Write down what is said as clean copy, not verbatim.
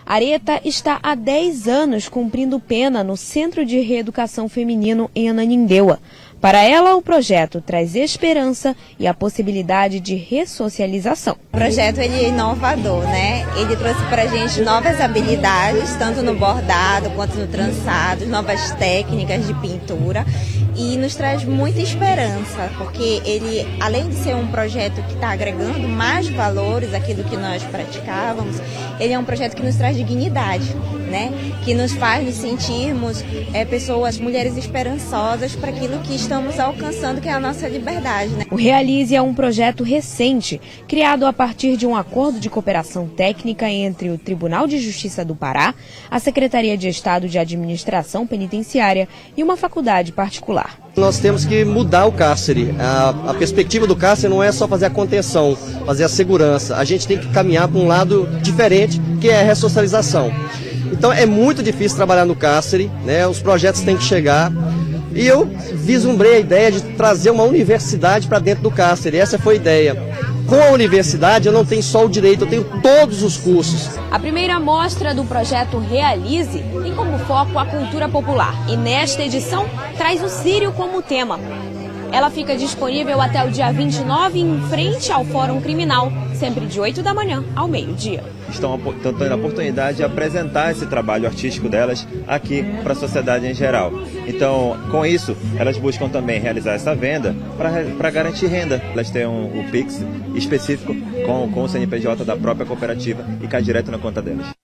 Areta está há 10 anos cumprindo pena no Centro de Reeducação Feminino em Ananindeua. Para ela, o projeto traz esperança e a possibilidade de ressocialização. O projeto ele é inovador, né? Ele trouxe para a gente novas habilidades, tanto no bordado quanto no trançado, novas técnicas de pintura, e nos traz muita esperança, porque ele, além de ser um projeto que está agregando mais valores àquilo que nós praticávamos, ele é um projeto que nos traz dignidade, né? Que nos faz nos sentirmos pessoas, mulheres esperançosas para aquilo que estamos alcançando, que é a nossa liberdade, né? O Realize é um projeto recente, criado a partir de um acordo de cooperação técnica entre o Tribunal de Justiça do Pará, a Secretaria de Estado de Administração Penitenciária e uma faculdade particular. Nós temos que mudar o cárcere. A perspectiva do cárcere não é só fazer a contenção, fazer a segurança. A gente tem que caminhar para um lado diferente, que é a ressocialização. Então é muito difícil trabalhar no cárcere, né? Os projetos têm que chegar. E eu vislumbrei a ideia de trazer uma universidade para dentro do cárcere. Essa foi a ideia. Com a universidade eu não tenho só o direito, eu tenho todos os cursos. A primeira mostra do projeto Realize tem como foco a cultura popular e nesta edição traz o Sírio como tema. Ela fica disponível até o dia 29 em frente ao Fórum Criminal, sempre de 8 da manhã ao meio-dia. Estão tendo a oportunidade de apresentar esse trabalho artístico delas aqui para a sociedade em geral. Então, com isso, elas buscam também realizar essa venda para garantir renda. Elas têm o Pix específico com o CNPJ da própria cooperativa e cai direto na conta delas.